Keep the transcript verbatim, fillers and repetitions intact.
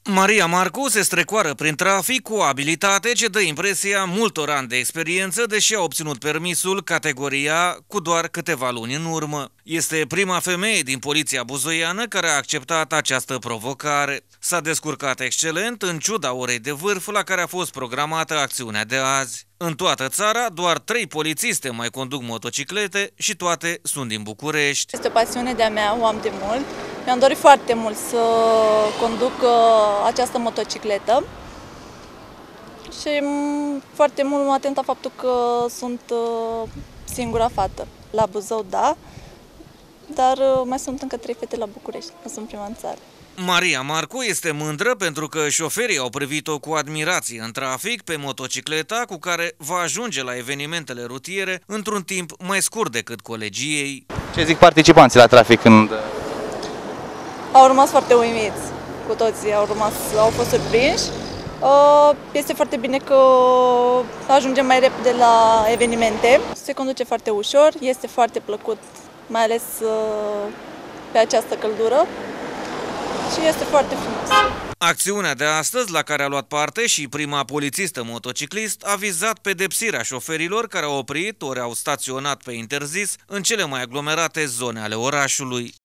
Maria Marcu se strecoară prin trafic cu o abilitate ce dă impresia multor ani de experiență, deși a obținut permisul categoria cu doar câteva luni în urmă. Este prima femeie din poliția buzoiană care a acceptat această provocare. S-a descurcat excelent în ciuda orei de vârf la care a fost programată acțiunea de azi. În toată țara, doar trei polițiste mai conduc motociclete și toate sunt din București. Este o pasiune de-a mea, o am de mult. Mi-am dorit foarte mult să conduc această motocicletă și foarte mult m-a atentat faptul că sunt singura fată. La Buzău, da, dar mai sunt încă trei fete la București, nu sunt prima în țară. Maria Marcu este mândră pentru că șoferii au privit-o cu admirație în trafic pe motocicleta cu care va ajunge la evenimentele rutiere într-un timp mai scurt decât colegii ei. Ce zic participanții la trafic când... Au rămas foarte uimiți, cu toții au, rămas, au fost surprinși. Este foarte bine că ajungem mai repede la evenimente. Se conduce foarte ușor, este foarte plăcut, mai ales pe această căldură. Și este foarte frumos. Acțiunea de astăzi, la care a luat parte și prima polițistă motociclist, a vizat pedepsirea șoferilor care au oprit ori au staționat pe interzis în cele mai aglomerate zone ale orașului.